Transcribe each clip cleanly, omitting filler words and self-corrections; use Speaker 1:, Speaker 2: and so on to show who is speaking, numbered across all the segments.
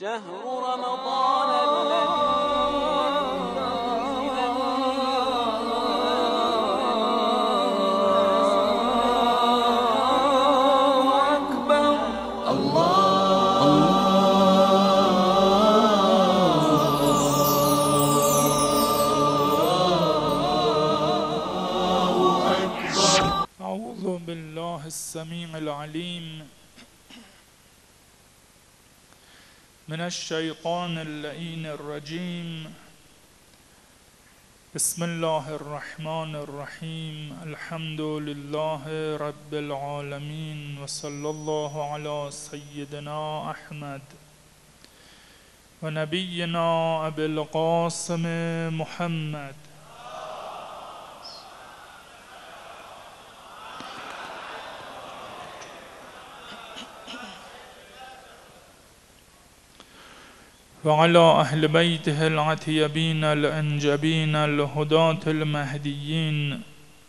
Speaker 1: شهر رمضان الذي
Speaker 2: أعوذ بالله السميع العليم من الشيطان اللعين الرجيم. بسم الله الرحمن الرحيم. الحمد لله رب العالمين، وصلى الله على سيدنا أحمد ونبينا أبي القاسم محمد. وعلى أهل بيته العتيبين الأنجبين الهداة المهديين،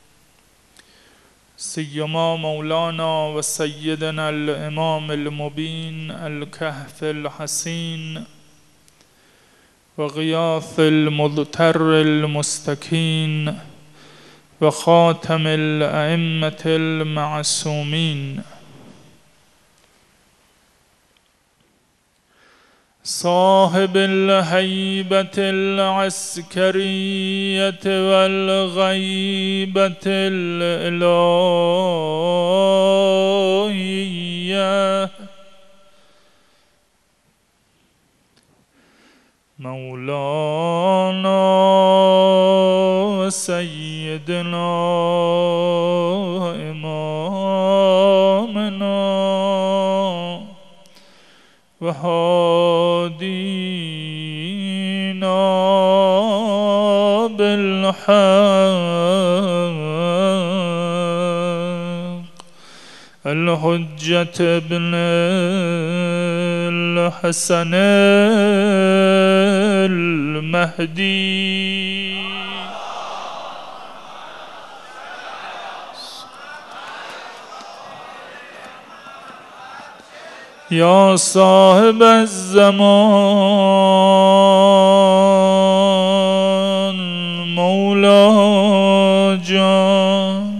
Speaker 2: سيما مولانا وسيدنا الإمام المبين الكهف الحسين وغياث المضطر المستكين وخاتم الأئمة المعصومين، صاحب الهيبة العسكرية والغيبة الإلهية، مولانا وسيدنا إمامنا وهادينا بالحق الحجة ابن الحسن المهدي. يا صاحب الزمان مولا جان،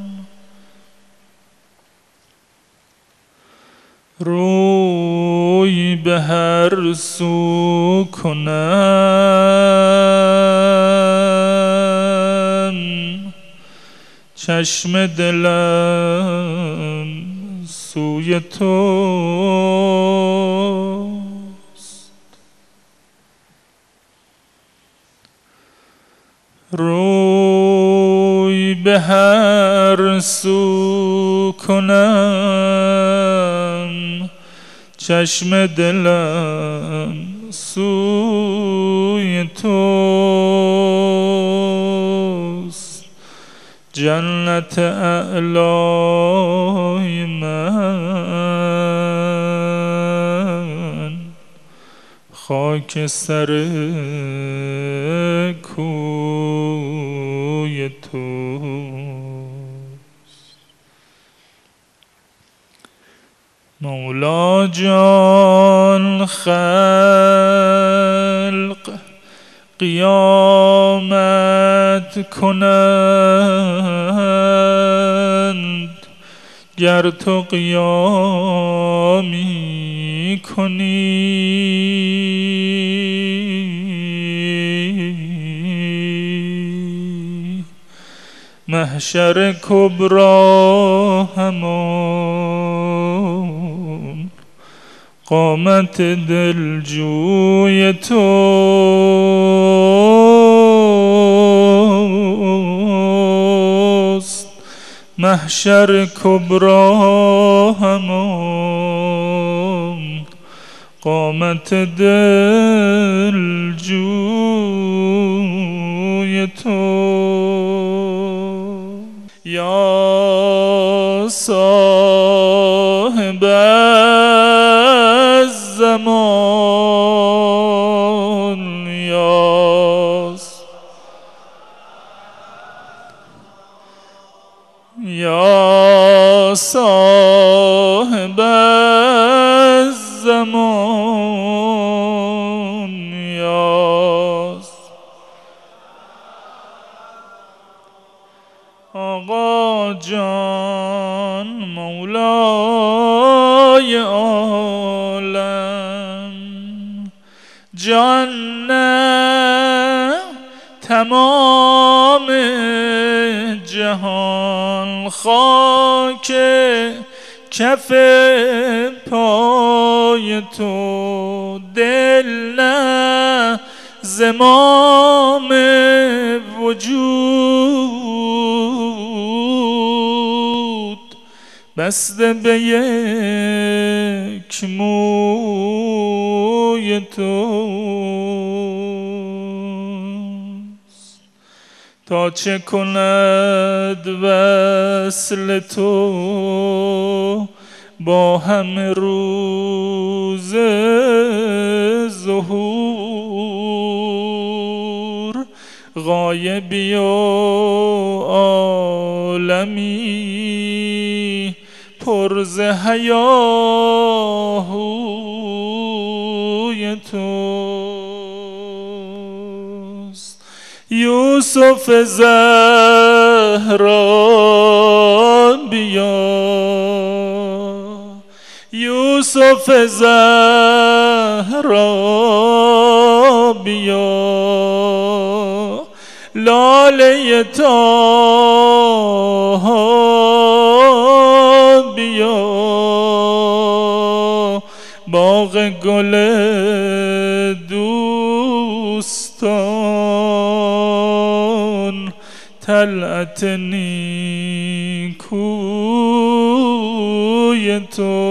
Speaker 2: روی به هر سو کنم، چشم دلم سوی توست، روی به هر سو کنم، چشم دلم سوی توست، جنت اعلای من خاک سر کوی توست. مولا جان خلق قیامت کنند، گر تو قیامی کنی، محشر کبری همان قامت دلجوی توست، محشر کبری همان قامت دلجوی توست. یا صاحب الزمان، یا صاحب الزمان، کف پای تو، دل نه زمام وجود، بسته به یک موی توست. تا چه کند وصل تو با همه روز ظهور، غایبی و عالمی پر ز هیاهوی توست. یوسف زهرا بیا، یوسف زهرا بیا، لاله طه بیا، باغ گل دوستان، طلعت نیکوی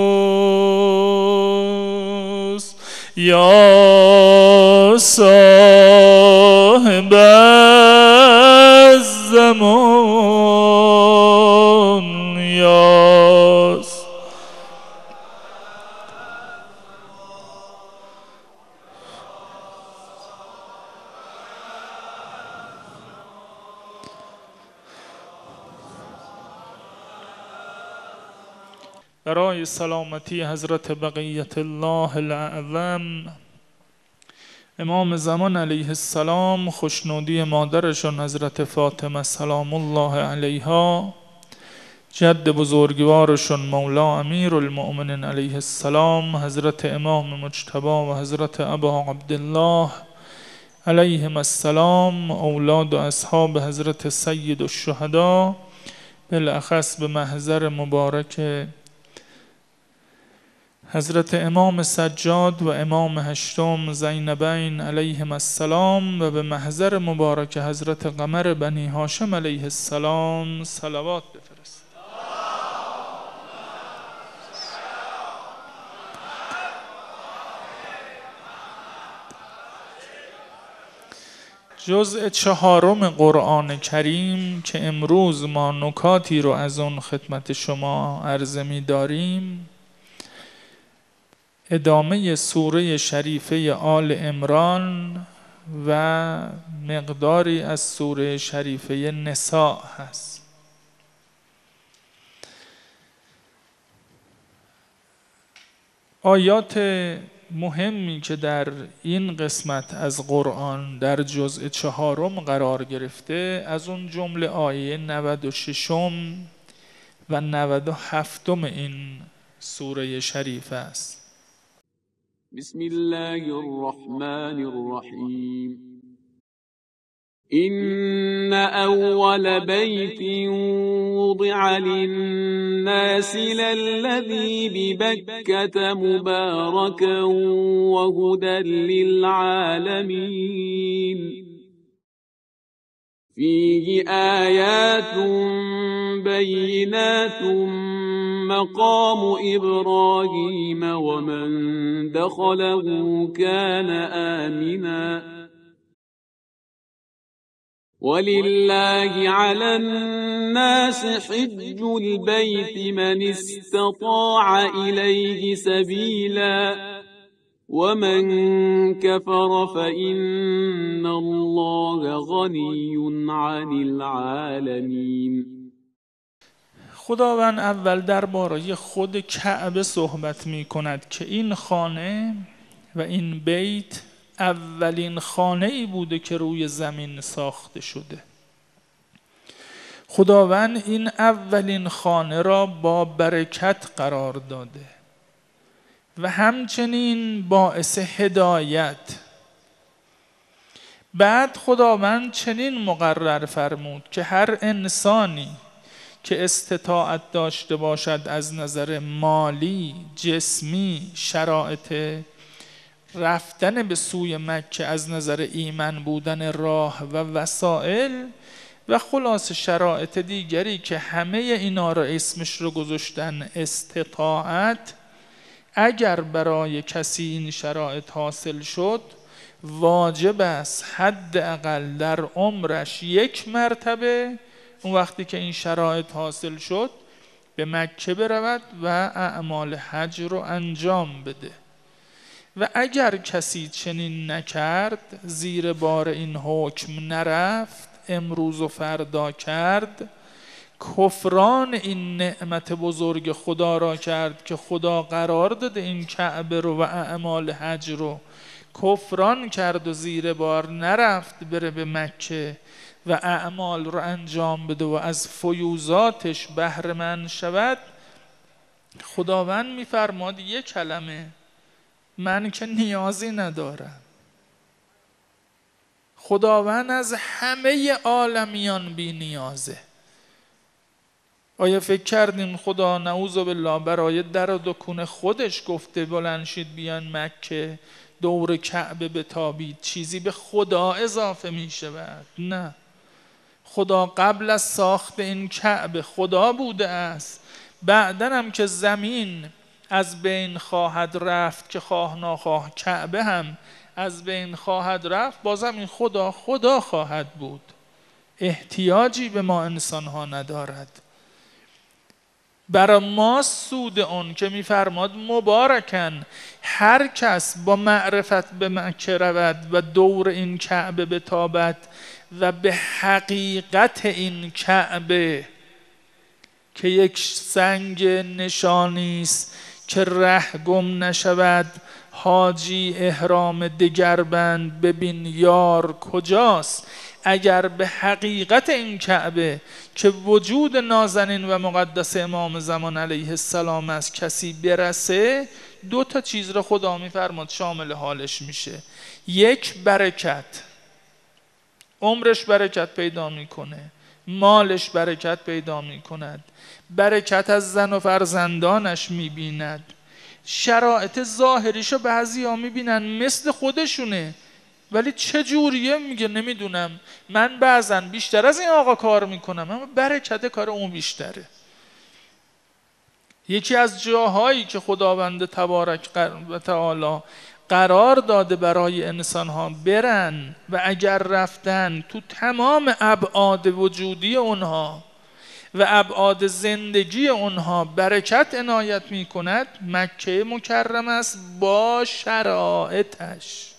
Speaker 2: توست. یا صاحب الزمان، یا برای سلامتی حضرت بقیت الله الاعظم امام زمان علیه السلام، خوشنودی مادرشون حضرت فاطمه سلام الله علیها، جد بزرگوارشون مولا امیر المؤمنین علیه السلام حضرت امام مجتبی و حضرت ابا عبدالله علیهم السلام، اولاد و اصحاب حضرت سید الشهدا، بالاخص به محضر مبارک حضرت امام سجاد و امام هشتم زینبین علیهم السلام و به محضر مبارک حضرت قمر بنی هاشم علیه السلام صلوات بفرست. جزء 4 قرآن کریم که امروز ما نکاتی رو از اون خدمت شما عرضه می داریم، ادامه سوره شریفه آل عمران و مقداری از سوره شریفه نساء هست. آیات مهمی که در این قسمت از قرآن در جزء 4 قرار گرفته، از اون جمله آیه 96 و 97 این سوره شریفه است.
Speaker 1: بسم الله الرحمن الرحیم. إن أول بيت وضع للناس للذي ببكة مباركا وهدى للعالمين فيه آيات بينات مقام إبراهيم ومن دخله كان آمنا ولله على الناس حج البيت من استطاع إليه سبيلا ومن كفر فإن الله غني عن العالمين.
Speaker 2: خداوند اول درباره خود کعبه صحبت می کند که این خانه و این بیت اولین خانه‌ای بوده که روی زمین ساخته شده. خداوند این اولین خانه را با برکت قرار داده و همچنین باعث هدایت. بعد خداوند چنین مقرر فرمود که هر انسانی که استطاعت داشته باشد از نظر مالی، جسمی، شرایط رفتن به سوی مکه از نظر ایمن بودن راه و وسائل و خلاص شرایط دیگری که همه اینا رو اسمش رو گذاشتن استطاعت. اگر برای کسی این شرایط حاصل شد واجب است حداقل در عمرش یک مرتبه اون وقتی که این شرایط حاصل شد به مکه برود و اعمال حج رو انجام بده. و اگر کسی چنین نکرد، زیر بار این حکم نرفت، امروز و فردا کرد، کفران این نعمت بزرگ خدا را کرد که خدا قرار داده این کعبه رو و اعمال حج رو کفران کرد و زیر بار نرفت بره به مکه و اعمال رو انجام بده و از فیوزاتش بهره مند شود. خداوند میفرماد یک کلمه: من که نیازی ندارم. خداوند از همه عالمیان بی نیازه. آیا فکر کردیم خدا نعوذ بالله برای در و دکون خودش گفته بلند شید بیان مکه دور کعبه بتابید چیزی به خدا اضافه می شود؟ نه، خدا قبل از ساخت این کعبه خدا بوده است. بعدن هم که زمین از بین خواهد رفت که خواه ناخواه کعبه هم از بین خواهد رفت، بازم این خدا خدا خواهد بود، احتیاجی به ما انسان ها ندارد. برای ما سود اون که میفرماد مبارکن هر کس با معرفت به مکه رود و دور این کعبه بتابد و به حقیقت این کعبه که یک سنگ نشانی است که ره گم نشود. حاجی احرام دگر بند ببین یار کجاست. اگر به حقیقت این کعبه که وجود نازنین و مقدس امام زمان علیه السلام است کسی برسه، دو تا چیز رو خدا میفرماد شامل حالش میشه. یک، برکت، عمرش برکت پیدا میکنه، مالش برکت پیدا میکند، برکت از زن و فرزندانش میبیند. شرایط ظاهریشو بعضی ها میبینن مثل خودشونه ولی چه جوریه میگه نمیدونم، من بعضا بیشتر از این آقا کار میکنم اما برکت کار اون بیشتره. یکی از جاهایی که خداوند تبارک و تعالی قرار داده برای انسان ها برن و اگر رفتن تو تمام ابعاد وجودی اونها و ابعاد زندگی اونها برکت عنایت می کند، مکه مکرم است با شرایطش.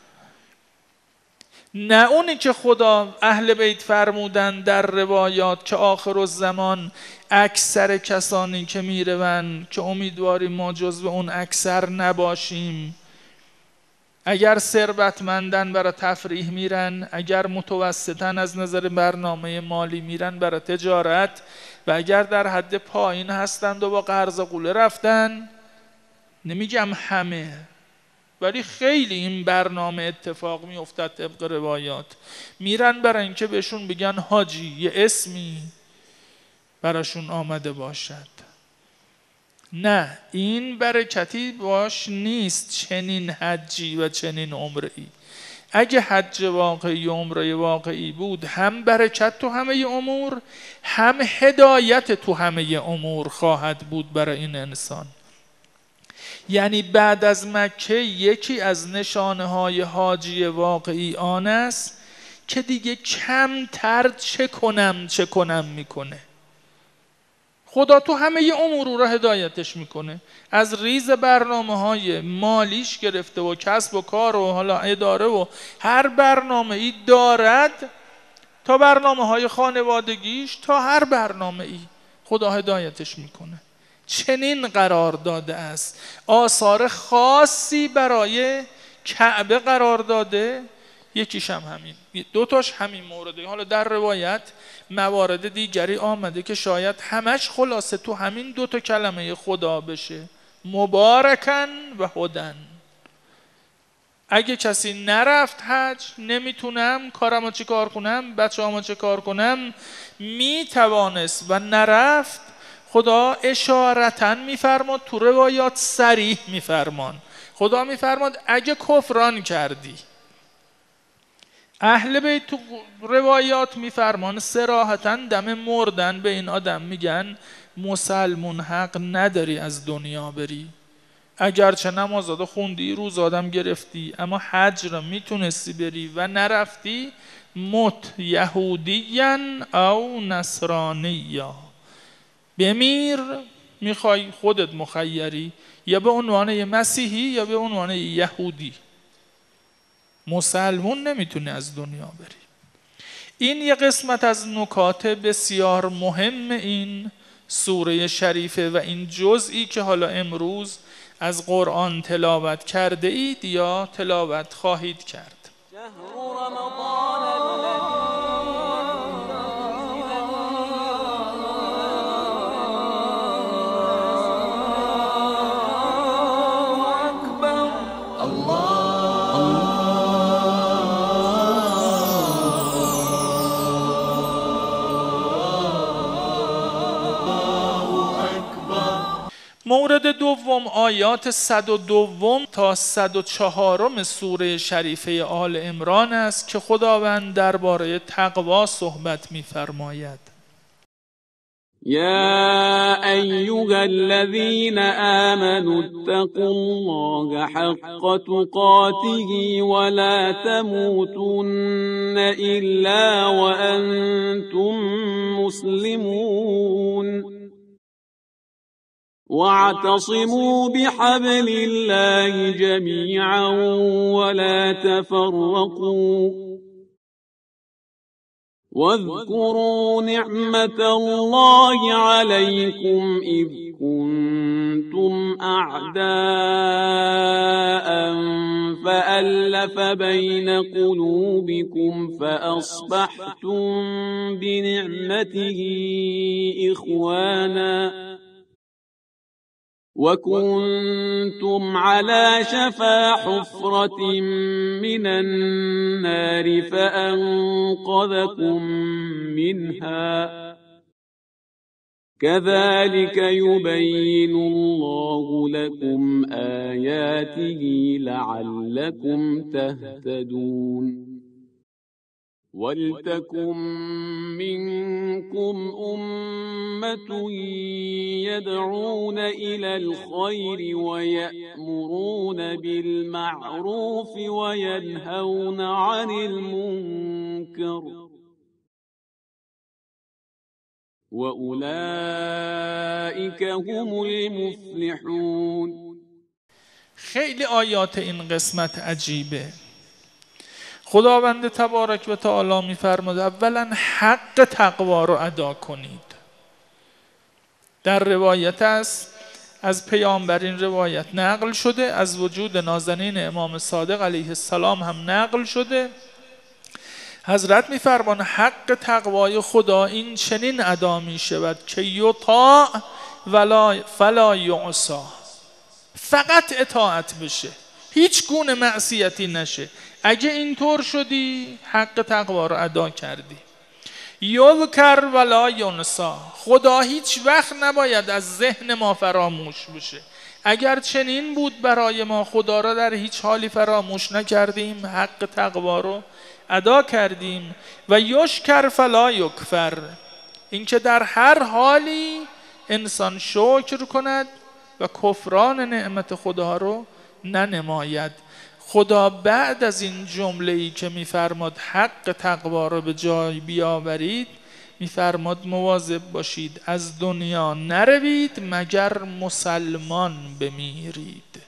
Speaker 2: نه اونی که خدا اهل بیت فرمودن در روایات که آخر الزمان اکثر کسانی که میروند که امیدواریم ما جزو اون اکثر نباشیم، اگر ثروتمندن برای تفریح میرن، اگر متوسطن از نظر برنامه مالی میرن برای تجارت، و اگر در حد پایین هستند و با قرض و قوله رفتن. نمیگم همه ولی خیلی این برنامه اتفاق میافتد طبق روایات. میرن برای اینکه بهشون بگن حاجی، یه اسمی براشون آمده باشد. نه، این برکتی باش نیست چنین حجی و چنین عمره‌ای. اگه حج واقعی و عمره واقعی بود، هم برکت تو همه امور، هم هدایت تو همه امور خواهد بود برای این انسان. یعنی بعد از مکه یکی از نشانه های حاجی واقعی آن است که دیگه کمتر چه کنم میکنه. خدا تو همه امور را هدایتش میکنه، از ریز برنامه‌های مالیش گرفته و کسب و کار و حالا اداره و هر برنامه‌ای دارد تا برنامه‌های خانوادگیش، تا هر برنامه‌ای خدا هدایتش میکنه. چنین قرار داده است. آثار خاصی برای کعبه قرار داده، یکیش هم همین، دوتاش همین مورده. حالا در روایت موارد دیگری آمده که شاید همش خلاصه تو همین دوتا کلمه خدا بشه: مبارکن و هدن. اگه کسی نرفت حج، نمیتونم کارمو چی کار کنم، بچه‌هامو چه کار کنم، می توانست و نرفت، خدا اشارتاً میفرماد، تو روایات صریح میفرمان، خدا میفرماد اگه کفران کردی. اهل بیت تو روایات میفرمان صراحتاً دم مردن به این آدم میگن مسلمون حق نداری از دنیا بری، اگرچه نمازادو خوندی، روزادم گرفتی، اما حج را میتونستی بری و نرفتی، مت یهودیاً او نصرانیا، بمیر، میخوای خودت مخیری، یا به عنوان یه مسیحی یا به عنوان یه یهودی، مسلمون نمیتونی از دنیا بری. این یه قسمت از نکات بسیار مهم این سوره شریفه و این جزئی که حالا امروز از قرآن تلاوت کرده اید یا تلاوت خواهید کرد. مورد دوم آیات 102 تا 104 سوره شریفه آل عمران است که خداوند درباره تقوا صحبت می‌فرماید.
Speaker 1: یا ایها الذین آمنوا اتقوا الله حق تقاته ولا تموتن الا وانتم مسلمون واعتصموا بحبل الله جميعا ولا تفرقوا واذكروا نعمة الله عليكم إذ كنتم أعداء فألف بين قلوبكم فأصبحتم بنعمته إخوانا وكنتم على شفا حفرة من النار فأنقذكم منها كذلك يبين الله لكم آياته لعلكم تهتدون ولتكن منكم أمة يدعون إلى الخير ويأمرون بالمعروف وينهون عن المنكر وأولئك هم المفلحون.
Speaker 2: خیلی آیات این قسمت عجیبه. خداوند تبارک و تعالی می‌فرماید اولا حق تقوا رو ادا کنید. در روایت است، از پیامبر این روایت نقل شده، از وجود نازنین امام صادق علیه السلام هم نقل شده. حضرت می‌فرمایند حق تقوای خدا این چنین ادا می‌شود که یطاع فلا یعصی، فقط اطاعت بشه، هیچ گونه معصیتی نشه. اگه اینطور شدی حق تقوا رو ادا کردی. یذکر ولا ینسی، خدا هیچ وقت نباید از ذهن ما فراموش بشه. اگر چنین بود برای ما، خدا را در هیچ حالی فراموش نکردیم، حق تقوا رو ادا کردیم. و یشکر فلا یکفر، اینکه در هر حالی انسان شکر کند و کفران نعمت خدا رو ننماید. خدا بعد از این جمله‌ای که می‌فرماد حق تقوا رو به جای بیاورید، می‌فرماد مواظب باشید از دنیا نروید مگر مسلمان بمیرید.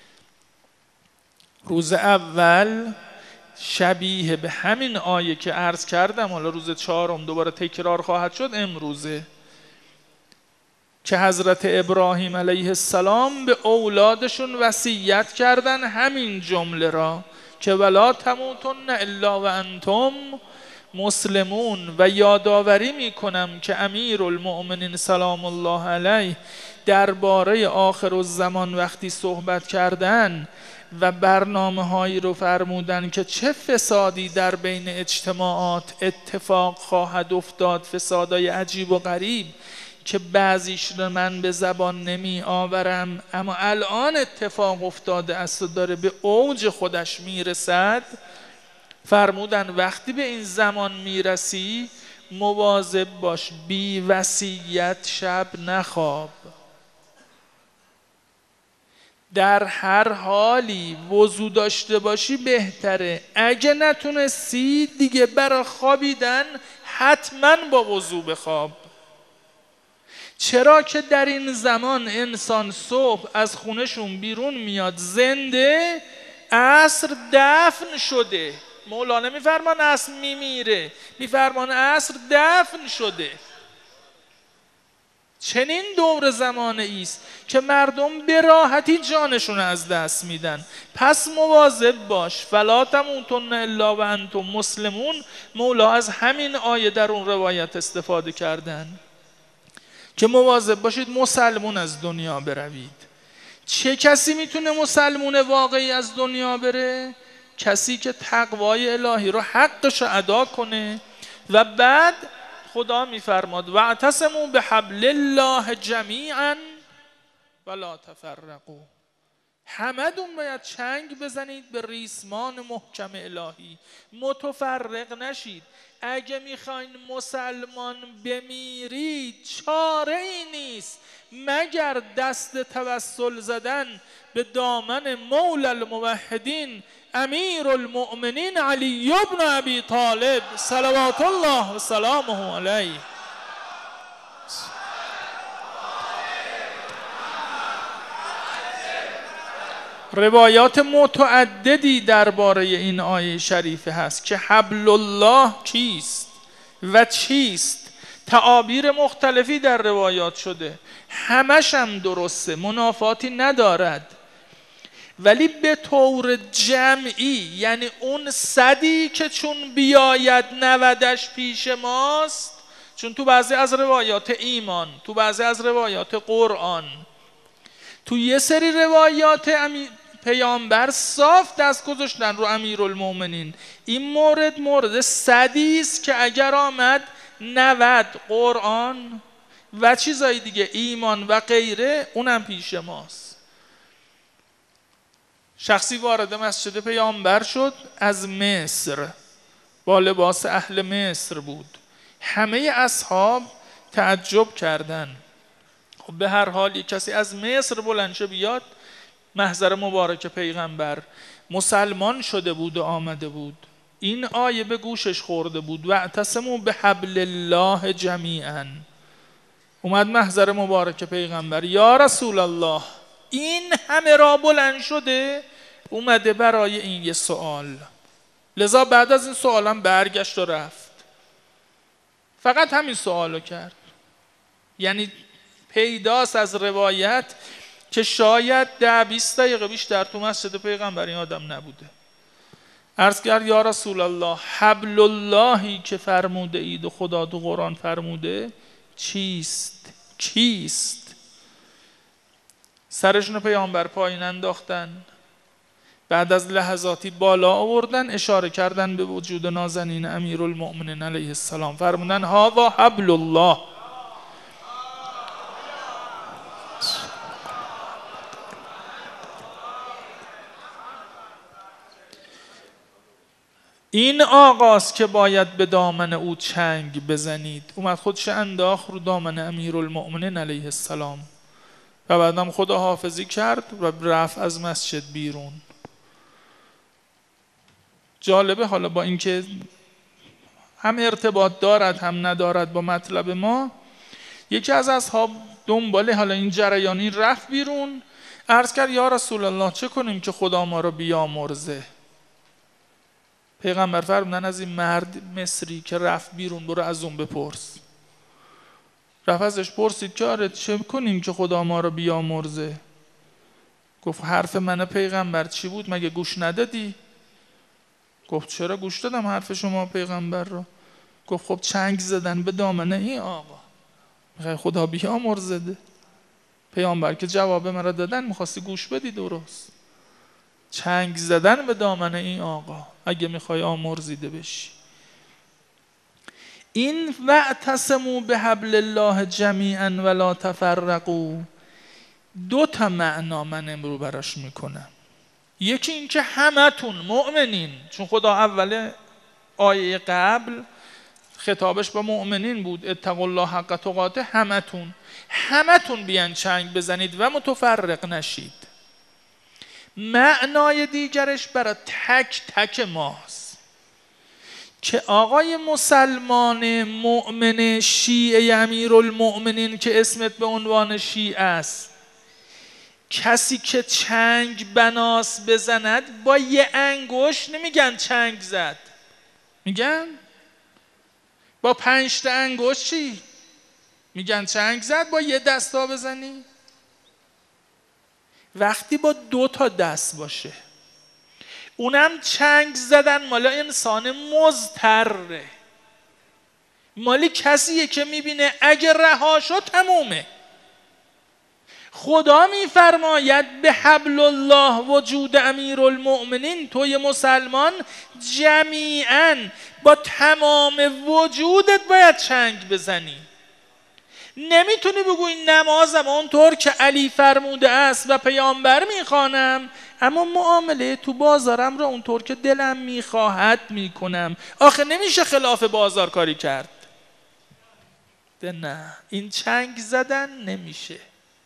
Speaker 2: روز اول شبیه به همین آیه که عرض کردم، حالا روز چهارم دوباره تکرار خواهد شد امروزه، که حضرت ابراهیم علیه السلام به اولادشون وصیت کردن همین جمله را که ولا تموتن الا و انتم مسلمون. و یادآوری میکنم که امیرالمؤمنین سلام الله علیه درباره آخر الزمان وقتی صحبت کردن و برنامه هایی رو فرمودن که چه فسادی در بین اجتماعات اتفاق خواهد افتاد، فسادای عجیب و غریب که بعضیش رو من به زبان نمی آورم، اما الان اتفاق افتاده است و داره به اوج خودش میرسد. فرمودن وقتی به این زمان میرسی مواظب باش بی وصیت شب نخواب، در هر حالی وضو داشته باشی بهتره، اگه نتونستی دیگه برای خوابیدن حتما با وضو بخواب. چرا که در این زمان انسان صبح از خونشون بیرون میاد زنده، عصر دفن شده. مولانا میفرمان عصر میمیره، میفرمان عصر دفن شده. چنین دور زمانه است که مردم به راحتی جانشون از دست میدن. پس مواظب باش. فلا تموتن الا و انتم مسلمون. مولا از همین آیه در اون روایت استفاده کردن که مواظب باشید مسلمون از دنیا بروید. چه کسی میتونه مسلمون واقعی از دنیا بره؟ کسی که تقوای الهی رو حقش ادا کنه. و بعد خدا میفرماد واعتصموا بحبل الله جمیعا ولا تفرقوا. همدون باید چنگ بزنید به ریسمان محکم الهی، متفرق نشید. اگه میخواین مسلمان بمیرید چاره ای نیست مگر دست توسل زدن به دامن مولا الموحدین امیر المؤمنین علی بن ابی طالب صلوات الله و سلامه علیه. روایات متعددی درباره این آیه شریفه هست که حبل الله کیست و چیست. تعابیر مختلفی در روایات شده، همش هم درسته، منافاتی ندارد. ولی به طور جمعی یعنی اون 100 که چون بیاید 90ش پیش ماست، چون تو بعضی از روایات ایمان، تو بعضی از روایات قرآن، تو یه سری روایات پیامبر صاف دست گذاشتن رو امیرالمومنین. این مورد 100 است که اگر آمد 90 قرآن و چیزای دیگه ایمان و غیره اونم پیش ماست. شخصی وارد مسجد پیامبر شد از مصر، با لباس اهل مصر بود. همه اصحاب تعجب کردن. خب به هر حال یک کسی از مصر بلند شه بیاد محضر مبارک پیغمبر، مسلمان شده بود و آمده بود. این آیه به گوشش خورده بود واعتصموا بحبل الله جمیعا. اومد محضر مبارک پیغمبر، یا رسول الله این همه را بلند شده اومده برای این یه سوال. لذا بعد از این سوالم برگشت و رفت، فقط همین سوالو کرد. یعنی پیداست از روایت که شاید 10-20 دقیقه بیشتر تو مسجد پیغمبر این آدم نبوده. عرض کرد یا رسول الله حبل اللهی که فرموده اید و خدا تو قرآن فرموده چیست؟ کیست؟ سرشون پیامبر پایین انداختن، بعد از لحظاتی بالا آوردن، اشاره کردن به وجود نازنین امیرالمؤمنین علیه السلام، فرمودن هذا حبل الله. این آقاست که باید به دامن او چنگ بزنید. اومد خودش انداخت رو دامن امیرالمؤمنین علیه السلام و بعدم خدا حافظی کرد و رفت از مسجد بیرون. جالبه حالا با اینکه هم ارتباط دارد هم ندارد با مطلب ما، یکی از اصحاب دنباله حالا این جریانی رفت بیرون، عرض کرد یا رسول الله چه کنیم که خدا ما رو بیامرزه؟ پیغمبر فرمودن از این مرد مصری که رفت بیرون برو از اون بپرس. رفت ازش پرسید که آره چه کنیم که خدا ما رو بیامرزه؟ گفت حرف من پیغمبر چی بود مگه گوش ندادی؟ گفت چرا گوش دادم حرف شما پیغمبر رو. گفت خب چنگ زدن به دامن این آقا، میخوای خدا بیامرزه؟ پیامبر که جواب من رو دادن، میخواستی گوش بدی درست. چنگ زدن به دامن این آقا اگه میخوای آمرزیده بشی. این واعتصموا بحبل الله جمیعا ولا تفرقوا، 2 تا معنا من امرو براش میکنم. یکی این که همتون مؤمنین، چون خدا اول آیه قبل خطابش با مؤمنین بود، اتقوا الله حق تقاته، همتون بیان چنگ بزنید و متفرق نشید. معنای دیگرش برای تک تک ماست که آقای مسلمان مؤمن شیعه امیرالمؤمنین که اسمت به عنوان شیعه است، کسی که چنگ بناس بزند با یه انگشت نمیگن چنگ زد، میگن با 5 تا انگشت چی؟ میگن چنگ زد. با یه دستا بزنی؟ وقتی با 2 تا دست باشه، اونم چنگ زدن مال انسان مضطره، مالی کسیه که میبینه اگه رها شد تمومه. خدا میفرماید به حبل الله وجود امیرالمؤمنین، توی مسلمان جمیعاً با تمام وجودت باید چنگ بزنی. نمیتونی بگوی نمازم اونطور که علی فرموده است و پیامبر میخوانم، اما معامله تو بازارم را اونطور که دلم میخواهد میکنم. آخه نمیشه خلاف بازار کاری کرد. نه، این چنگ زدن نمیشه.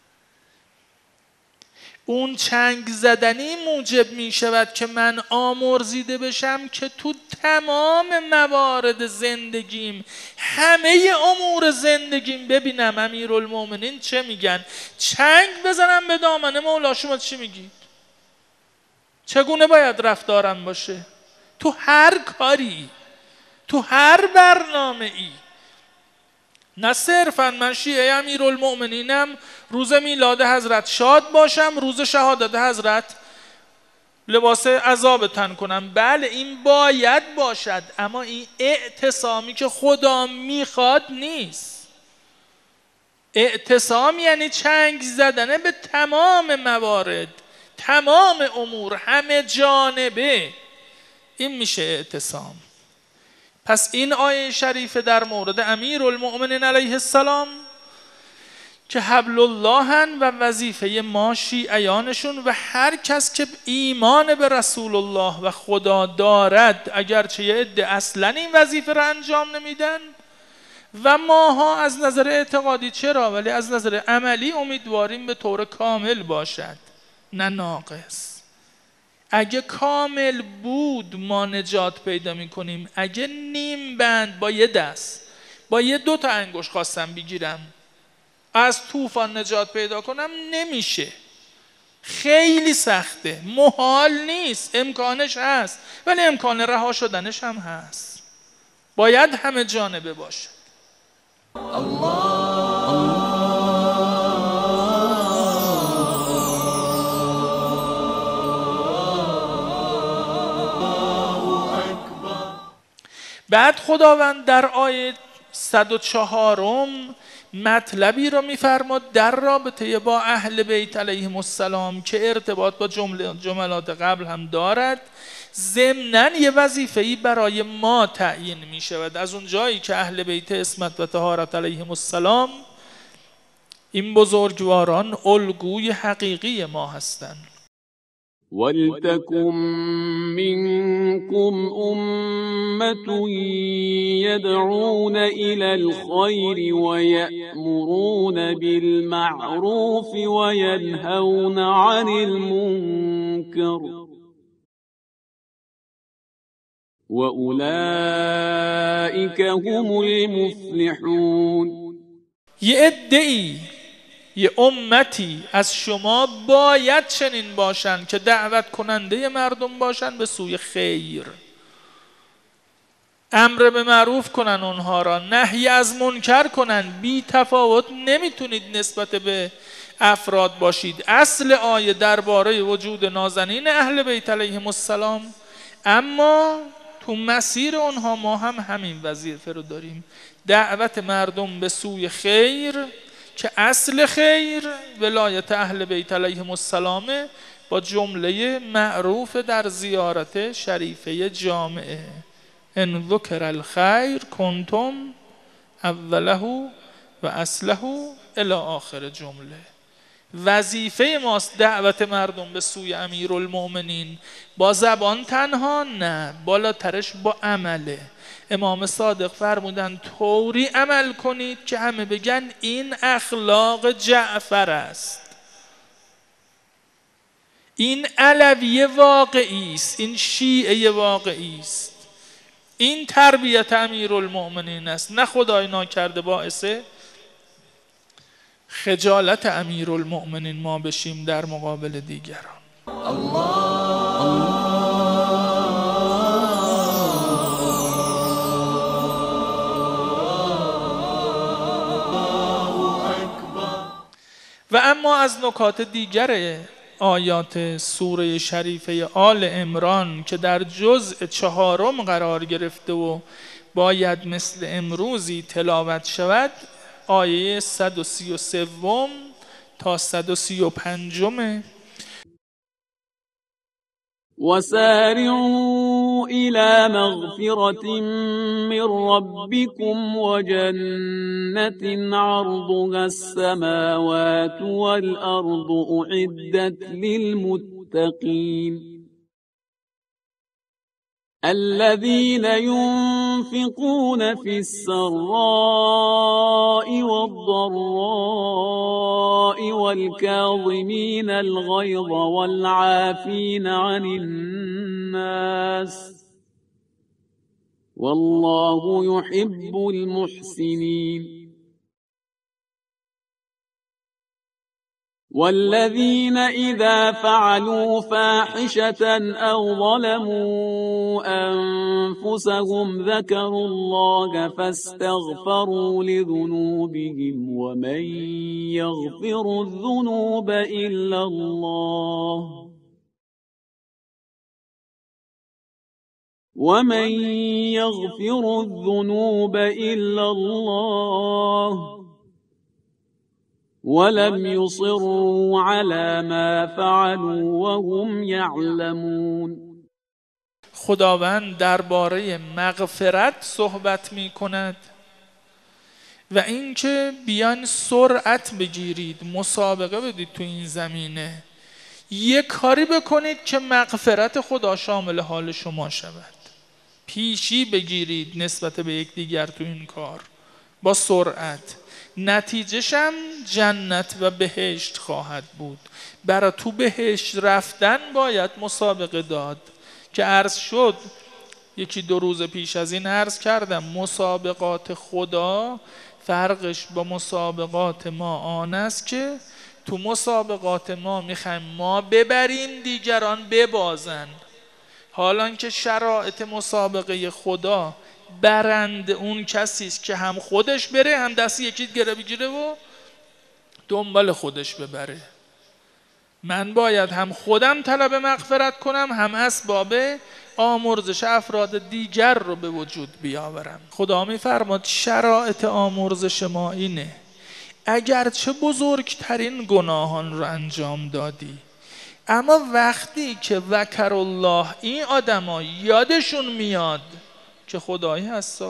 Speaker 2: اون چنگ زدنی موجب می شود که من آمرزیده بشم که تو تمام موارد زندگیم، همه امور زندگیم ببینم امیرالمؤمنین چه میگن. چنگ بزنم به دامن مولا. شما چی میگید؟ چگونه باید رفتارم باشه؟ تو هر کاری، تو هر برنامه ای. نه صرفاً من شیعه امیرالمؤمنینم روز میلاد حضرت شاد باشم، روز شهادت حضرت لباس عذاب تن کنم. بله این باید باشد، اما این اعتصامی که خدا میخواد نیست. اعتصام یعنی چنگ زدن به تمام موارد، تمام امور، همه جانبه. این میشه اعتصام. پس این آیه شریفه در مورد امیرالمؤمنین علیه السلام که حبل اللهن و وظیفه ما شیعیانشون و هر کس که ایمان به رسول الله و خدا دارد، اگرچه یه عده اصلا این وظیفه را انجام نمیدن و ماها از نظر اعتقادی چرا، ولی از نظر عملی امیدواریم به طور کامل باشد نه ناقص. اگه کامل بود ما نجات پیدا میکنیم. اگه نیم بند با یه دست، با یه 2 تا انگشت خواستم بگیرم از طوفان نجات پیدا کنم، نمیشه. خیلی سخته، محال نیست. امکانش هست ولی امکان رها شدنش هم هست. باید همه جانبه باشه. بعد خداوند در آیه 104 مطلبی را میفرماد در رابطه با اهل بیت علیهم السلام که ارتباط با جملات قبل هم دارد. ضمناً یه وظیفه‌ای برای ما تعیین می شود. از اون جایی که اهل بیت عصمت و طهارت علیهم السلام این بزرگواران الگوی حقیقی ما هستند.
Speaker 1: ولتكن منكم أمة يدعون إلى الخير ويأمرون بالمعروف وينهون عن المنكر وأولئك هم المفلحون.
Speaker 2: یه عده‌ای، یه امتی از شما باید چنین باشن که دعوت کننده مردم باشن به سوی خیر، امر به معروف کنن اونها را، نهی از منکر کنن. بی تفاوت نمیتونید نسبت به افراد باشید. اصل آیه درباره وجود نازنین اهل بیت علیهم السلام، اما تو مسیر اونها ما هم همین وظیفه رو داریم، دعوت مردم به سوی خیر، که اصل خیر ولایت اهل بیت علیهم السلام با جمله معروف در زیارت شریفه جامعه ان ذکر الخیر کنتم اوله و اصله الی آخر جمله. وظیفه ماست دعوت مردم به سوی امیرالمؤمنین با زبان تنها نه، بالاترش با عمله. امام صادق فرمودن طوری عمل کنید که همه بگن این اخلاق جعفر است، این علوی واقعی است، این شیعه واقعی است، این تربیت امیرالمؤمنین است، نه خدای ناکرده باعث خجالت امیرالمؤمنین ما بشیم در مقابل دیگران. و اما از نکات دیگر آیات سوره شریفه آل عمران که در جزء 4 قرار گرفته و باید مثل امروزی تلاوت شود، آیه 133 تا 135.
Speaker 1: وسارعوا إلى مغفرة من ربكم وجنة عرضها السماوات والأرض أعدت للمتقين الذين ينفقون في السراء والضراء والكاظمين الغيظ والعافين عن الناس والله يحب المحسنين والذين إذا فعلوا فاحشة أو ظلموا أنفسهم ذكروا الله فاستغفروا لذنوبهم ومن يغفر الذنوب إلا الله ولم يصروا على ما فعلوا وهم يعلمون.
Speaker 2: خداوند درباره مغفرت صحبت می کند و اینکه بیان سرعت بگیرید، مسابقه بدید تو این زمینه، یک کاری بکنید که مغفرت خدا شامل حال شما شود، پیشی بگیرید نسبت به یکدیگر تو این کار با سرعت. نتیجهشم جنت و بهشت خواهد بود. برای تو بهشت رفتن باید مسابقه داد که عرض شد 1-2 روز پیش از این عرض کردم مسابقات خدا فرقش با مسابقات ما آن است که تو مسابقات ما میخوایم ما ببریم دیگران ببازن، حالان که شرایط مسابقه خدا برنده اون کسی است که هم خودش بره هم دست یکی گره بگیره و دنبال خودش ببره. من باید هم خودم طلب مغفرت کنم هم اسباب آمرزش افراد دیگر رو به وجود بیاورم. خدا میفرماد شرایط آمرزش ما اینه، اگرچه بزرگترین گناهان رو انجام دادی، اما وقتی که ذکر الله این آدما یادشون میاد که خدایی هستا،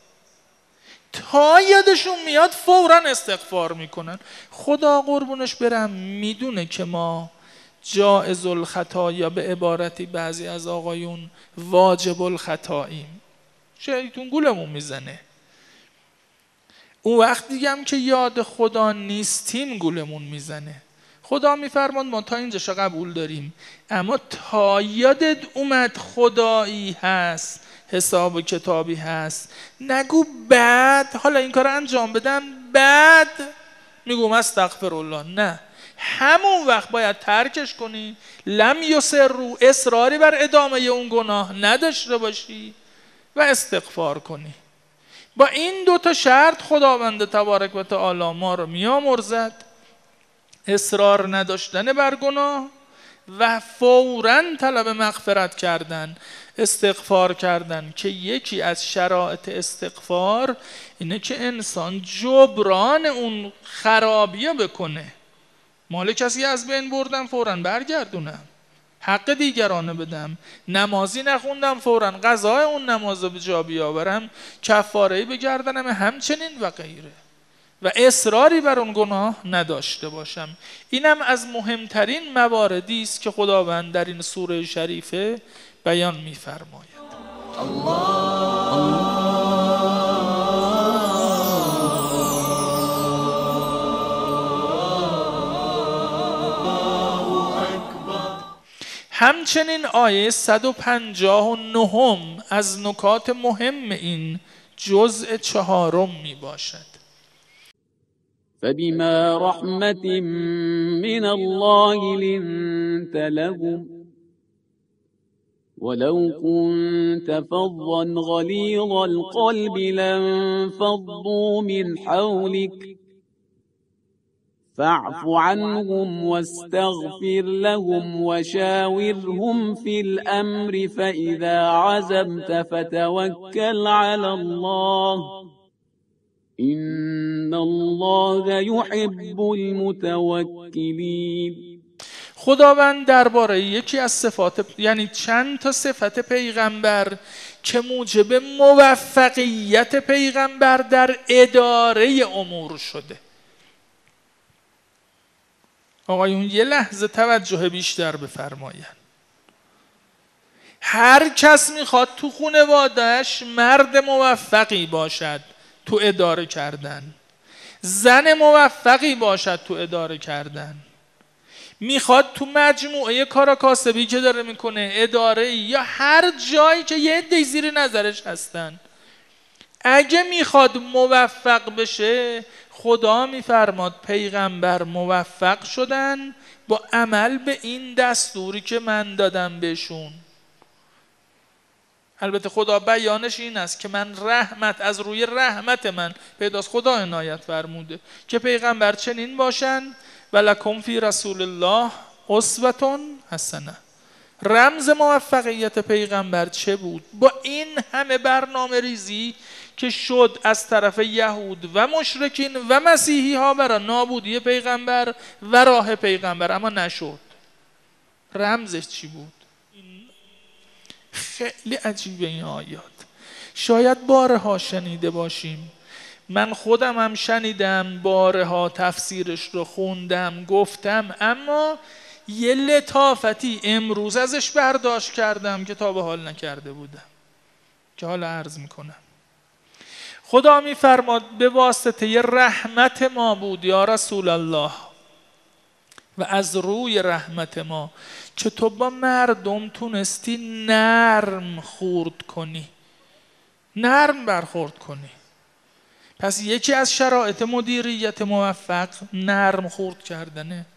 Speaker 2: تا یادشون میاد فوراً استغفار میکنن. خدا قربونش برم میدونه که ما جائز الخطا یا به عبارتی بعضی از آقایون واجب الخطاییم، شیطون گولمون میزنه. اون وقت دیگه هم که یاد خدا نیستیم گولمون میزنه. خدا میفرماد ما تا اینجاش قبول داریم، اما تا یادت اومد خدایی هست، حساب و کتابی هست، نگو بعد حالا این کار انجام بدم بعد میگم استغفرالله، نه، همون وقت باید ترکش کنی. لم یصروا، اصراری بر ادامه اون گناه نداشته باشی و استغفار کنی. با این 2 شرط خداوند تبارک و تعالی ما رو میامرزد: اصرار نداشتن بر گناه و فوراً طلب مغفرت کردن، استغفار کردن، که یکی از شرایط استغفار اینه که انسان جبران اون خرابیه بکنه. مال کسی از بین بردم فوراً برگردونم، حق دیگرانه بدم، نمازی نخوندم فوراً قضای اون نماز رو به جا بیاورم، کفاره‌ای بگردنم، همچنین و غیره، و اصراری بر اون گناه نداشته باشم. اینم از مهمترین مواردی است که خداوند در این سوره شریفه بیان می‌فرماید. همچنین آیه 159 از نکات مهم این جزء 4 می باشد.
Speaker 1: فبما رحمة من الله لنت لهم ولو كنت فظا غليظ القلب لانفضوا من حولك فاعف عنهم واستغفر لهم وشاورهم في الأمر فإذا عزمت فتوكل على الله إن الله يحب المتوكلين.
Speaker 2: خداوند درباره یکی از صفات، یعنی چند تا صفت پیغمبر که موجب موفقیت پیغمبر در اداره امور شده. آقایون یه لحظه توجه بیشتر بفرمایند. هر کس میخواد تو خانواده‌اش مرد موفقی باشد تو اداره کردن، زن موفقی باشد تو اداره کردن، میخواد تو مجموعه کارا کاسبی که داره میکنه، اداره یا هر جایی که یه عده زیر نظرش هستن، اگه میخواد موفق بشه، خدا میفرماد پیغمبر موفق شدن با عمل به این دستوری که من دادم بهشون. البته خدا بیانش این است که من رحمت، از روی رحمت من پیداست. خدا عنایت فرموده که پیغمبر چنین باشن ولکم فی رسول الله اسوة حسنه. رمز موفقیت پیغمبر چه بود؟ با این همه برنامه ریزی که شد از طرف یهود و مشرکین و مسیحی ها برای نابودی پیغمبر و راه پیغمبر، اما نشد. رمزش چی بود؟ خیلی عجیبه این آیات. شاید بارها شنیده باشیم، من خودم هم شنیدم، بارها تفسیرش رو خوندم گفتم، اما یه لطافتی امروز ازش برداشت کردم که تا به حال نکرده بودم، که حالا عرض میکنم. خدا میفرماد به واسطه ی رحمت ما بود یا رسول الله، و از روی رحمت ما که تو با مردم تونستی نرم خورد کنی، نرم برخورد کنی. پس یکی از شرایط مدیریت موفق نرم خورد کردنه.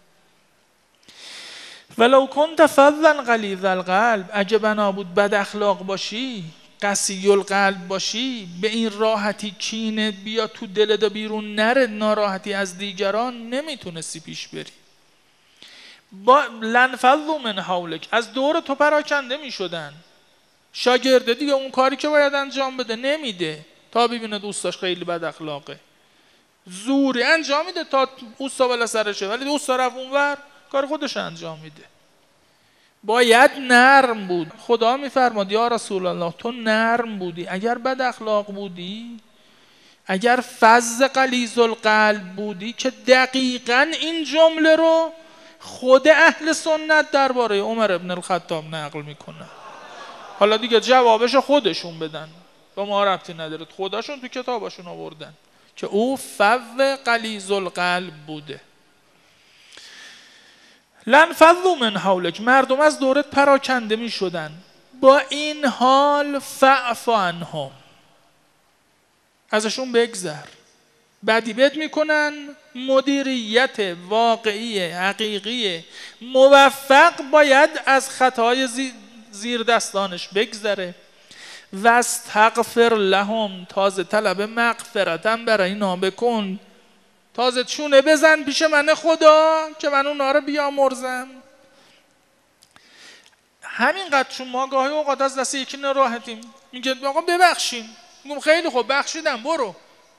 Speaker 2: ولو کنت فظا غلیظ القلب، اگه بنا بود بد اخلاق باشی، قسی القلب باشی، به این راحتی کینه بیا تو دلت و بیرون نره، ناراحتی از دیگران، نمیتونستی پیش بری. با لنفضوا من حولک، از دور تو پراکنده میشدن. شاگرده دیگه اون کاری که باید انجام بده نمیده تا ببینه دوستاش خیلی بد اخلاقه، زوری انجام میده تا اوستا بالا سرشه، ولی دوستا رفت اونور کار خودش انجام میده. باید نرم بود. خدا میفرماد یا رسول الله تو نرم بودی. اگر بد اخلاق بودی، اگر فظ غلیظ القلب بودی، که دقیقاً این جمله رو خود اهل سنت درباره عمر ابن الخطاب نقل میکنه. حالا دیگه جوابش خودشون بدن، با ما ربطی نداره، خودشون تو کتابشون آوردن که او فظ غلیظ القلب بوده. لنفضوا من حولک، مردم از دورت پراکنده می شدن. با این حال فاعف عنهم، ازشون بگذر. بدی بد میکنن، مدیریت واقعی حقیقی موفق باید از خطای زیر دستانش بگذره. و استغفر لهم، تازه طلب مغفرتم برای اینا بکن، تازه چونه بزن پیش من خدا که من اونا رو بیامرزم. همینقدر چون ما گاهی اوقات از دست یکی ناراحتیم، میگه آقا ببخشیم، میگم خیلی خوب بخشیدم برو.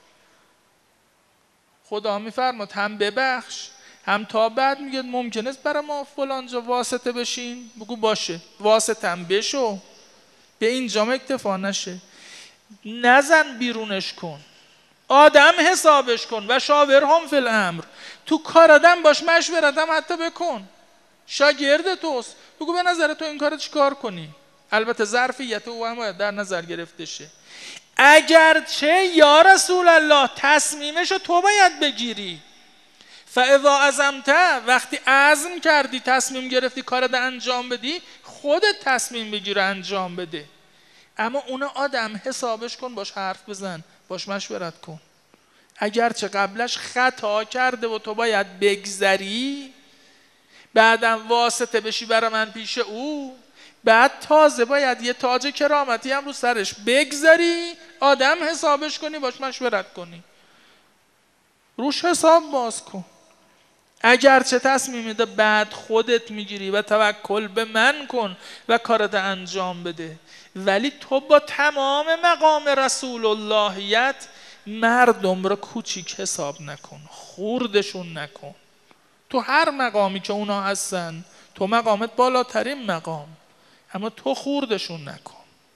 Speaker 2: خدا میفرماد هم ببخش هم تا بعد میگه ممکنه برای ما فلان جا واسطه بشین، بگو باشه واسطه هم بشو، به اینجا اکتفا نشه، نزن بیرونش کن، آدم حسابش کن و شاورهم فی الامر، تو کار آدم باش مشورت هم حتی بکن، شاگرد توست، بگو به نظر تو این کار چیکار کنی، البته ظرفیت او هم باید در نظر گرفته شه. اگرچه یا رسول الله تصمیمشو تو باید بگیری، فاذا عزمت، وقتی عزم کردی تصمیم گرفتی کارت انجام بدی، خودت تصمیم بگیر انجام بده، اما اون آدم حسابش کن، باش حرف بزن، باش مشورت کن. اگرچه قبلش خطا کرده و تو باید بگذری، بعدم واسطه بشی برای من پیش او، بعد تازه باید یه تاج کرامتی هم رو سرش بگذاری، آدم حسابش کنی، باش مشورت کنی، روش حساب باز کن. اگرچه تصمیم میده بعد خودت میگیری و توکل به من کن و کارت انجام بده، ولی تو با تمام مقام رسول اللهیت مردم رو کوچیک حساب نکن، خوردشون نکن. تو هر مقامی که اونا هستن تو مقامت بالاترین مقام، اما تو خوردشون نکن،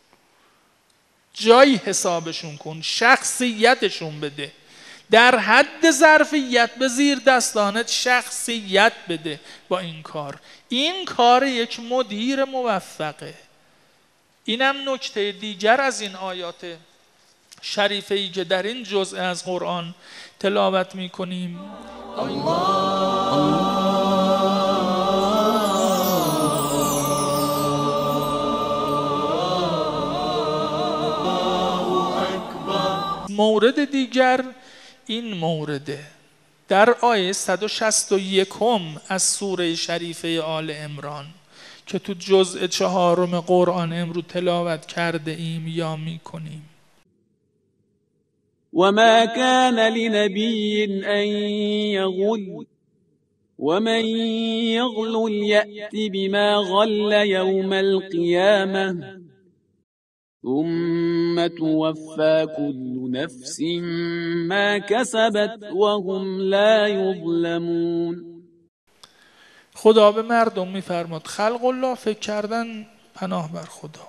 Speaker 2: جایی حسابشون کن، شخصیتشون بده، در حد ظرفیت به زیر دستانت شخصیت بده. با این کار یک مدیر موفقه. اینم نکته دیگر از این آیات شریفه ای که در این جزء از قرآن تلاوت می کنیم. مورد دیگر این مورده در آیه 161 از سوره شریفه آل عمران که تو جزء 4 قرآن امروز تلاوت کرده ایم یا می کنیم.
Speaker 1: وما كان لنبي أن يغل ومن يغل يأت بما غل يوم القيامة ثم توفى كل نفس ما كسبت وهم لا يظلمون.
Speaker 2: خدا به مردم میفرماد خلق الله فکر کردن پناه بر خدا.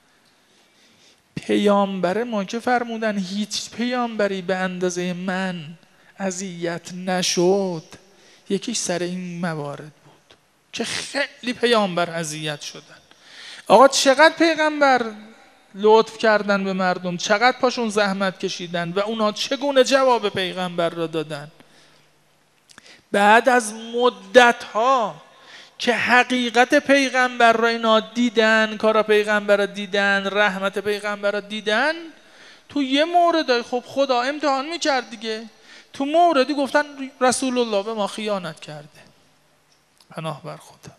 Speaker 2: پیامبر ما که فرمودن هیچ پیامبری به اندازه من اذیت نشد، یکیش سر این موارد بود که خیلی پیامبر اذیت شدن. آقا چقدر پیغمبر لطف کردن به مردم، چقدر پاشون زحمت کشیدن و اونا چگونه جواب پیغمبر را دادن. بعد از مدت‌ها که حقیقت پیغمبر را اینا دیدن، کارا پیغمبر را دیدن، رحمت پیغمبر را دیدن، تو یه مورد خب خدا امتحان میکرد دیگه. تو موردی گفتن رسول الله به ما خیانت کرده، پناه بر خدا.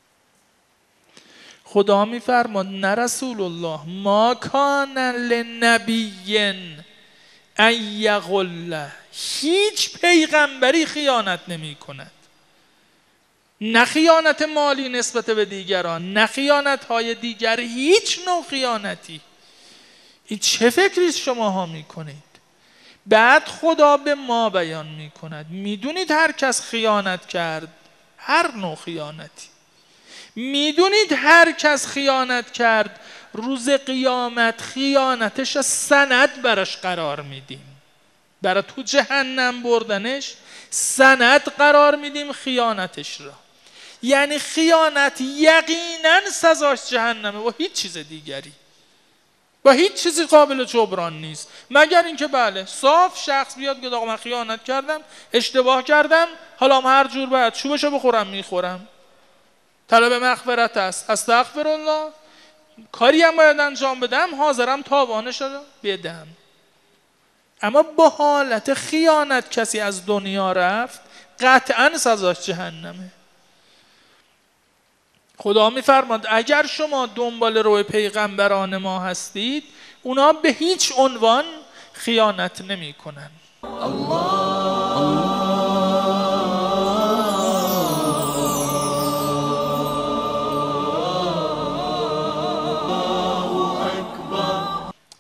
Speaker 2: خدا میفرماد نه رسول الله، ما کان لنبی ان یغل، هیچ پیغمبری خیانت نمی کند، نه خیانت مالی نسبت به دیگران، نه خیانت های دیگر، هیچ نوع خیانتی. این چه فکری شما ها می کنید؟ بعد خدا به ما بیان می کند میدونید هر کس خیانت کرد، هر نوع خیانتی، میدونید هر کس خیانت کرد روز قیامت خیانتش سند براش قرار میدیم، برای تو جهنم بردنش سند قرار میدیم خیانتش را. یعنی خیانت یقینا سزاش جهنمه و هیچ چیز دیگری، و هیچ چیزی قابل جبران نیست، مگر اینکه بله صاف شخص بیاد که آقا من خیانت کردم، اشتباه کردم، حالا هر جور باید چوبشو بخورم میخورم، طلب مغفرت است، استغفر الله، کاری هم باید انجام بدم، حاضرم تاوانش رو بدم. اما با حالت خیانت کسی از دنیا رفت، قطعا سزاش جهنمه. خدا میفرماد اگر شما دنبال روی پیغمبران ما هستید، اونا به هیچ عنوان خیانت نمی کنن.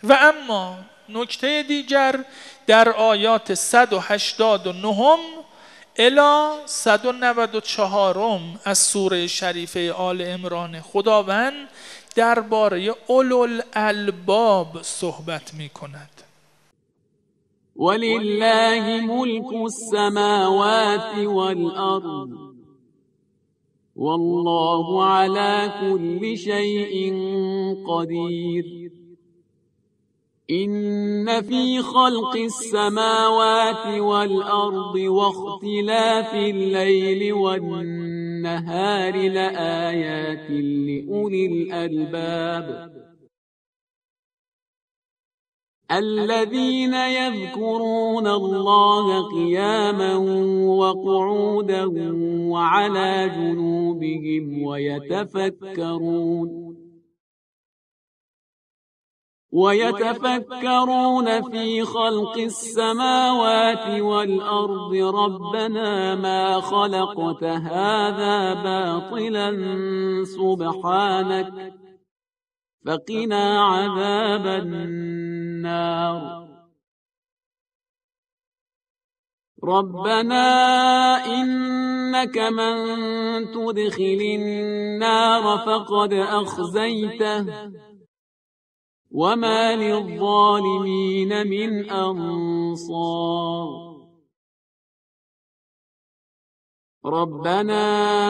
Speaker 2: و اما نکته دیگر در آیات 189 الی 194 از سوره شریفه آل عمران خداوند درباره اولوالالباب صحبت می کند.
Speaker 1: ولله ملك السماوات والأرض والله على كل شيء قدير إن في خلق السماوات والأرض واختلاف الليل والنهار لآيات لأولي الألباب الذين يذكرون الله قياما وقعودا وعلى جنوبهم ويتفكرون في خلق السماوات والأرض ربنا ما خلقت هذا باطلا سبحانك فقنا عذاب النار ربنا إنك من تدخل النار فقد أخزيته وما للظالمين من أنصار ربنا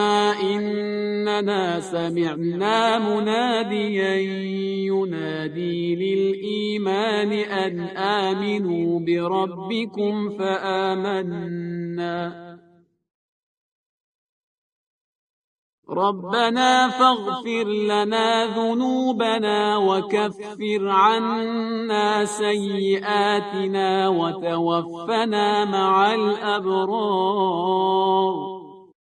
Speaker 1: إننا سمعنا مناديا ينادي للإيمان أن آمنوا بربكم فآمنا ربنا فاغفر لنا ذنوبنا وكفر عنا سيئاتنا وتوفنا مع الأبرار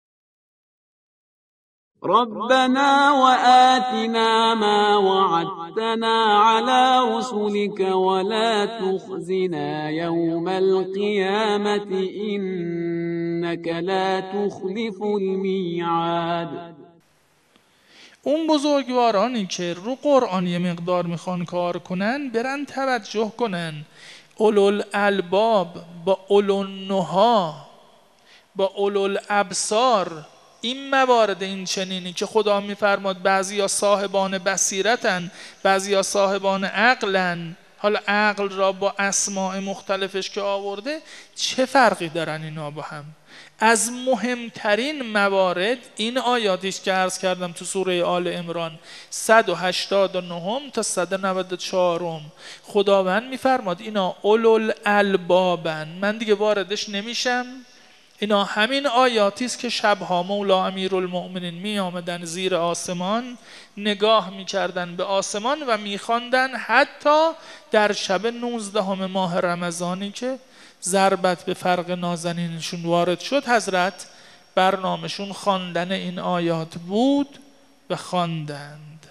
Speaker 1: ربنا وآتنا ما وعدتنا على رسلك ولا تخزنا يوم القيامة إنك لا تخلف الميعاد.
Speaker 2: اون بزرگوارانی که رو قرآن یه مقدار میخوان کار کنن برن توجه کنن اولوالالباب با اولوالنها با اولوالابصار این موارد این چنینی که خدا میفرماد بعضیا صاحبان بصیرتن بعضیا صاحبان عقلن، حالا عقل را با اسماء مختلفش که آورده چه فرقی دارن اینا با هم؟ از مهمترین موارد این آیاتی است که عرض کردم تو سوره آل عمران 189 تا 194 خداوند میفرماد اینا اولوالالبابن. من دیگه واردش نمیشم. اینا همین آیاتی است که شبها مولا امیرالمؤمنین می آمدن زیر آسمان نگاه میکردن به آسمان و میخواندن حتی در شب 19 ماه رمضانی که ضربت به فرق نازنینشون وارد شد حضرت برنامهشون خواندن این آیات بود و خواندند.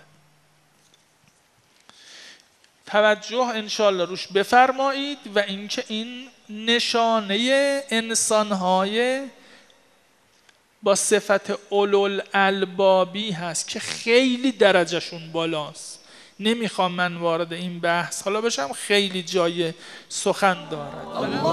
Speaker 2: توجه انشالله روش بفرمایید و اینکه این نشانه انسانهای با صفت اولوالالبابی هست که خیلی درجهشون بالاست. نمیخوام من وارد این بحث حالا بشم، خیلی جای سخن دارد.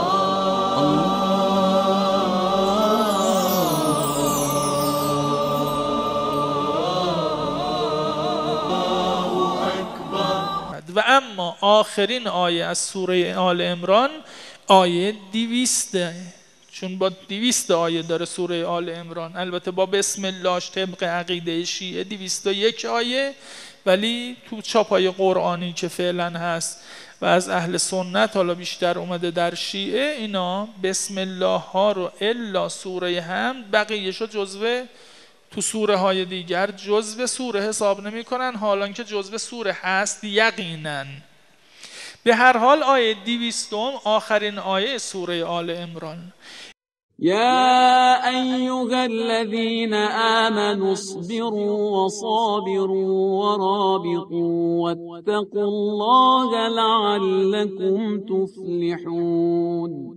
Speaker 2: و اما آخرین آیه از سوره آل عمران آیه 200، چون با 200 آیه داره سوره آل عمران، البته با بسم اللهش طبق عقیده شیعه 201 آیه، ولی تو چاپای قرآنی که فعلا هست و از اهل سنت حالا بیشتر اومده در شیعه، اینا بسم الله ها رو الا سوره حمد بقیه‌شو جزوه تو سوره های دیگر جزو سوره حساب نمی کنن، حالان که جزو سوره هست یقیناً. به هر حال آیه 200 آخرین آیه سوره آل عمران.
Speaker 1: يا أيها الذين آمنوا اصبروا وصابروا ورابطوا واتقوا الله لعلكم تفلحون.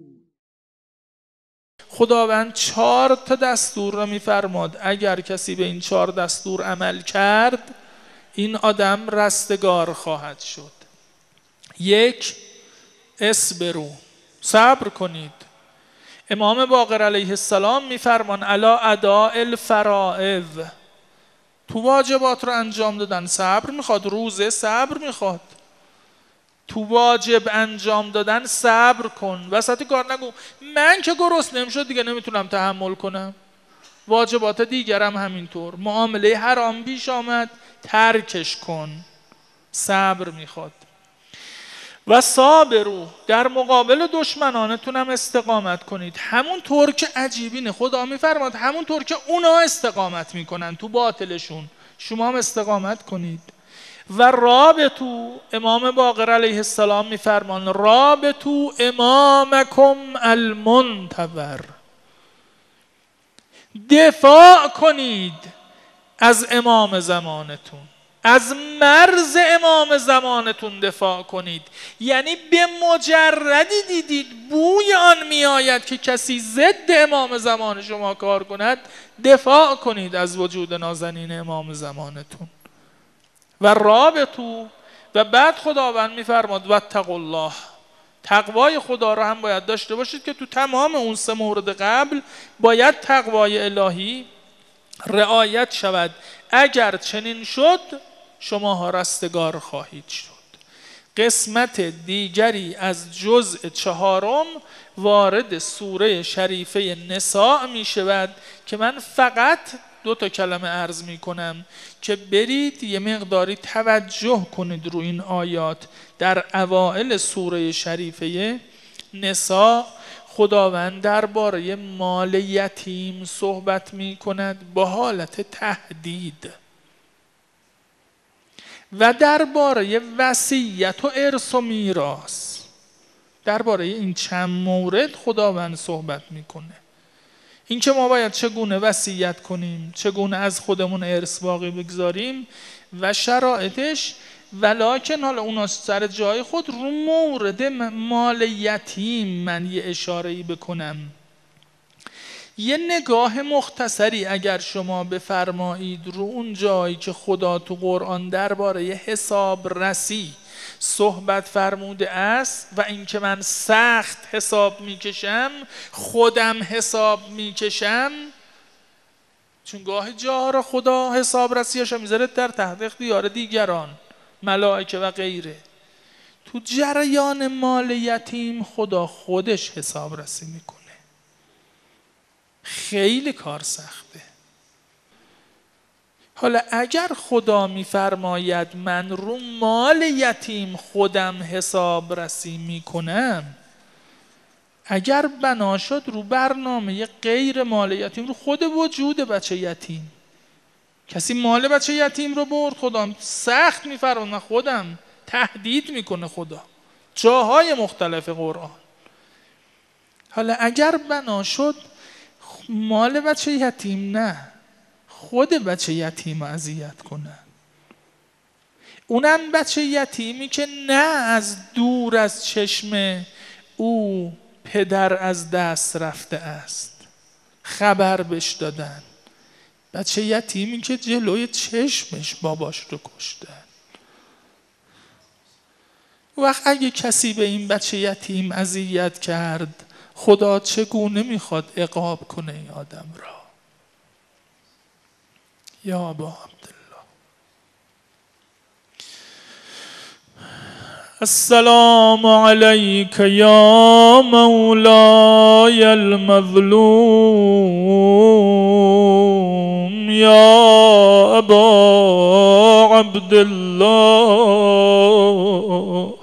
Speaker 2: خداوند 4 تا دستور را میفرماد، اگر کسی به این 4 دستور عمل کرد این آدم رستگار خواهد شد. یک، اصبروا، صبر کنید. امام باقر علیه السلام میفرمان الا اداء الفرائض، تو واجبات رو انجام دادن صبر میخواد، روزه صبر میخواد. تو واجب انجام دادن صبر کن. وسط کار نگو من که گرسنه‌ام شد دیگه نمیتونم تحمل کنم. واجبات دیگرم همینطور. معامله حرام پیش آمد ترکش کن، صبر میخواد. و صابرو، در مقابل دشمنانتون هم استقامت کنید. همون طور که عجیبینه خدا میفرماد همون طور که اونا استقامت میکنن تو باطلشون شما هم استقامت کنید. و رابطو، امام باقر علیه السلام میفرمان رابطو امامکم المنتظر، دفاع کنید از امام زمانتون، از مرز امام زمانتون دفاع کنید. یعنی به مجردی دیدید بوی آن میآید که کسی ضد امام زمان شما کار کند، دفاع کنید از وجود نازنین امام زمانتون. و رابطو، و بعد خداوند میفرماد واتقوا الله، تقوای خدا رو هم باید داشته باشید که تو تمام اون 3 مورد قبل باید تقوای الهی رعایت شود. اگر چنین شد شماها رستگار خواهید شد. قسمت دیگری از جزء 4 وارد سوره شریفه نساء می شود که من فقط 2 کلمه عرض می کنم که برید یه مقداری توجه کنید رو این آیات. در اوائل سوره شریفه نساء خداوند درباره مال یتیم صحبت می کند با حالت تهدید و درباره وصیت و ارث و میراث. درباره این چند مورد خداوند صحبت میکنه. این که ما باید چگونه وصیت کنیم، چگونه از خودمون ارث باقی بگذاریم و شرایطش. ولکن حالا اونا سر جای خود. رو مورد مال یتیم من یه اشاره‌ای بکنم. یه نگاه مختصری اگر شما بفرمایید رو اون جایی که خدا تو قرآن درباره حساب رسی صحبت فرموده است و اینکه من سخت حساب میکشم، خودم حساب میکشم، چون گاه جاها را خدا حساب رسیاشو میذاره در تحت اختیار دیگران، ملائکه و غیره. تو جریان مال یتیم خدا خودش حساب رسی میکنه. خیلی کار سخته. حالا اگر خدا میفرماید من رو مال یتیم خودم حساب رسی میکنم، اگر بنا شد رو برنامه غیر مال یتیم، رو خود وجود بچه یتیم، کسی مال بچه یتیم رو برد، خدا سخت میفرماید خودم تهدید میکنه. خدا جاهای مختلف قرآن. حالا اگر بنا شد مال بچه یتیم نه، خود بچه یتیم اذیت کنه، اونم بچه یتیمی که نه از دور از چشم او پدر از دست رفته است، خبر بش دادن، بچه یتیمی که جلوی چشمش باباش رو کشتن. وقت اگه کسی به این بچه یتیم اذیت کرد، خدا چگونه میخواد عقاب کنه این آدم را؟ یا ابا عبدالله. السلام علیک یا مولای المظلوم یا ابا عبدالله.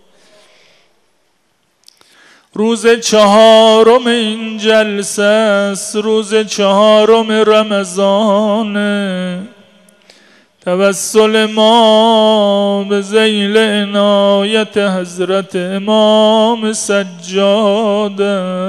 Speaker 2: روز 4 این جلسه است، روز 4 رمضان. توسل ما به ذیل عنایت حضرت امام سجاد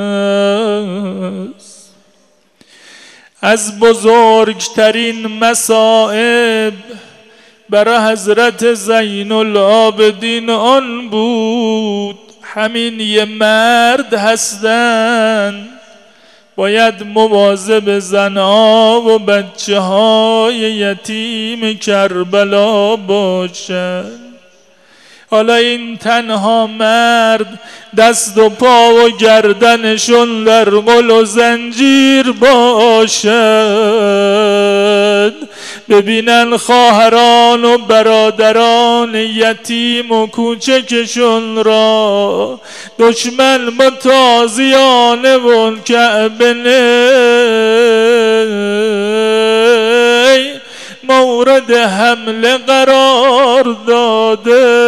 Speaker 2: است. از بزرگترین مصائب برای حضرت زین العابدین آن بود همین یه مرد هستن باید مواظب زنها و بچه های یتیم کربلا باشن. حالا این تنها مرد دست و پا و گردنشون در قل و زنجیر باشد، ببینن خواهران و برادران یتیم و کوچکشون را دشمن با تازیانه و کعبه مورد حمله قرار داده.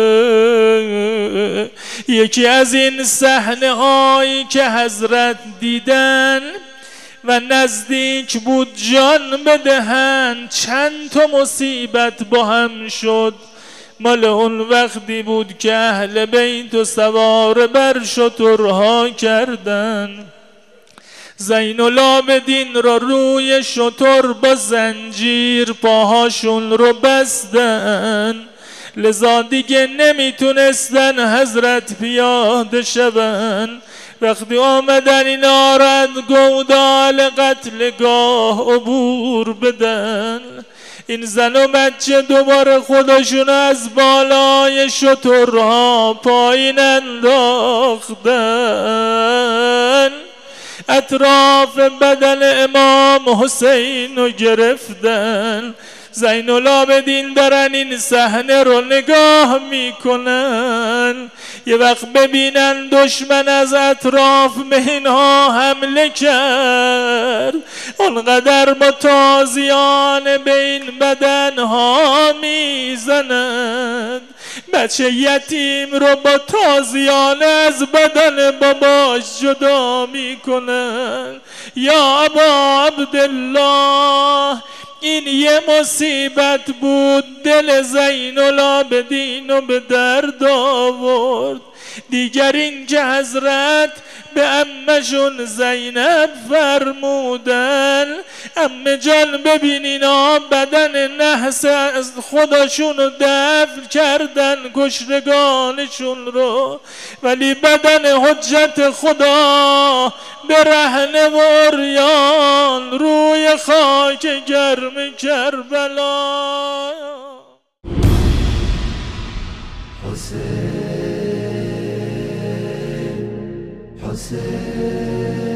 Speaker 2: یکی از این صحنه هایی که حضرت دیدن و نزدیک بود جان بدهن، چند تا مصیبت با هم شد. مال اون وقتی بود که اهل بیت و سوار بر شترها کردن. زین العابدین را روی شتر با زنجیر پاهاشون رو بستن، لذا دیگه نمیتونستن حضرت پیاده شون. وقتی آمدن اینا را از گودال قتلگاه عبور بدن، این زن و بچه دوباره خودشون از بالای شترها پایین انداختن، اطراف بدن امام حسین رو گرفتن. زین العابدین دارن این صحنه رو نگاه میکنن. یه وقت ببینن دشمن از اطراف به اینها حمله کرد، اونقدر با تازیان بین بدنها میزند، بچه یتیم رو با تازیانه از بدن باباش جدا میکنن. یا ابا عبدالله، این یه مصیبت بود دل زین العابدین رو به درد آورد. دیگر این که حضرت به عمشون زینب فرمودن، عمه جان ببین اینا بدن نحس از خودشون رو دفن کردن کشتگانشون رو، ولی بدن حجت خدا برهنه و عریان روی خاک گرم کربلا. حسین